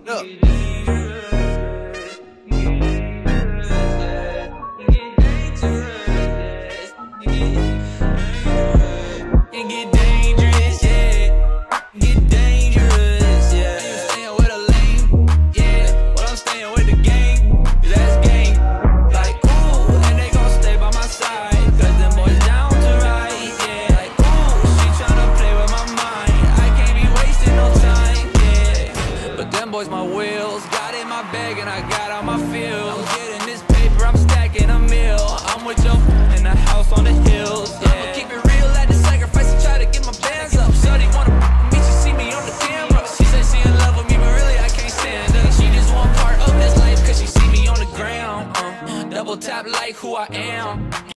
Up. Boys, my wheels got in my bag and I got